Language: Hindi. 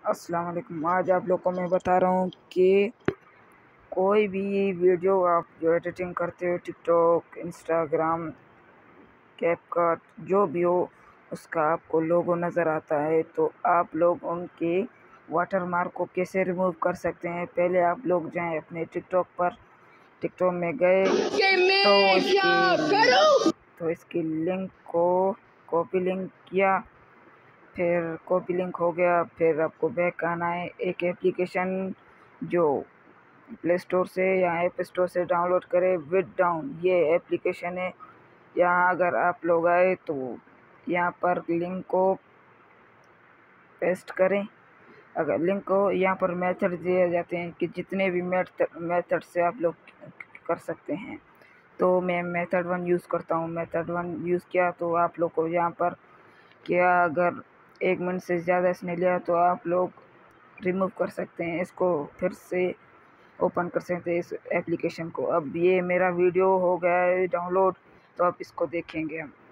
अस्सलाम वालेकुम। आज आप लोग को मैं बता रहा हूँ कि कोई भी वीडियो आप जो एडिटिंग करते हो, टिकटॉक, इंस्टाग्राम, कैपकट जो भी हो, उसका आपको लोगो नज़र आता है तो आप लोग उनके वाटरमार्क को कैसे रिमूव कर सकते हैं। पहले आप लोग जाएं अपने टिकटॉक में गए तो इसकी लिंक को कॉपी लिंक किया, फिर कॉपी लिंक हो गया। फिर आपको बैक आना है। एक एप्लीकेशन जो प्ले स्टोर से या ऐप स्टोर से डाउनलोड करें, विद डाउन ये एप्लीकेशन है। यहाँ अगर आप लोग आए तो यहाँ पर लिंक को पेस्ट करें। अगर लिंक को यहाँ पर मेथड दिए जाते हैं कि जितने भी मेथड से आप लोग कर सकते हैं। तो मैं मेथड 1 यूज़ करता हूँ। मेथड 1 यूज़ किया तो आप लोग को यहाँ पर क्या, अगर 1 मिनट से ज़्यादा इसने लिया तो आप लोग रिमूव कर सकते हैं, इसको फिर से ओपन कर सकते हैं इस एप्लीकेशन को। अब ये मेरा वीडियो हो गया है डाउनलोड, तो आप इसको देखेंगे हम।